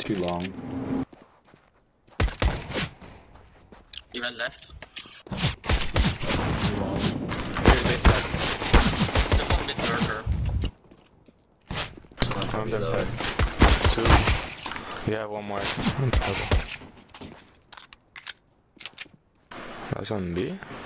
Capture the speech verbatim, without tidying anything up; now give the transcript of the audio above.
too long. He went left. Too long. There's one mid lurker. I'm dead back. Two. Yeah, one more. That's on B.